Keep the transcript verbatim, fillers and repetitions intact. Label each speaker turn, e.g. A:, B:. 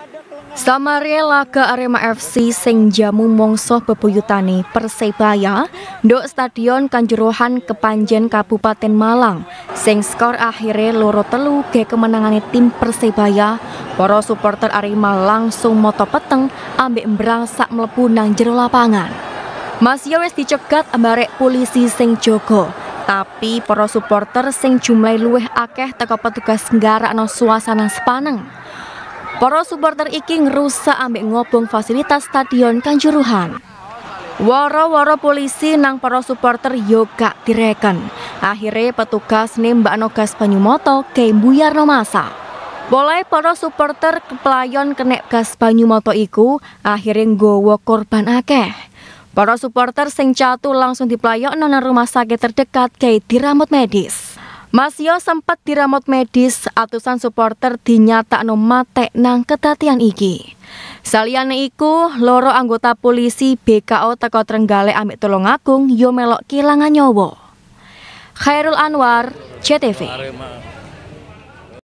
A: Samare laga Arema F C sing jamu mongso bebuyutane Persebaya nduk Stadion Kanjuruhan Kepanjen Kabupaten Malang sing skor akhirnya loro telu ge kemenangane tim Persebaya. Para supporter Arema langsung moto peteng ambek mbrangsak mlebu nang jero lapangan. Masya wis dicegat ambarek polisi sing jaga, tapi para supporter sing jumlahe luwih akeh teko petugas nggarakno suasana sepaneng. Para supporter iki ngrusak ambek ngobong fasilitas Stadion Kanjuruhan. Woro-woro polisi nang para supporter yo gak direken. Akhirnya petugas nembakno gas banyumoto ke mbuyarno masa. Boleh para supporter keplayon kenek gas banyumoto iku akhirnya nggawa korban akeh. Para supporter sing catu langsung diplayokno nang rumah sakit terdekat ke diramut medis. Masio sempat diramut medis, atusan supporter dinyatakno matek nang kedatian iki. Saliyane iku, loro anggota polisi B K O teko Trenggalek ambek Tulungagung yo melok kilangan nyawa. Khairul Anwar, C T V.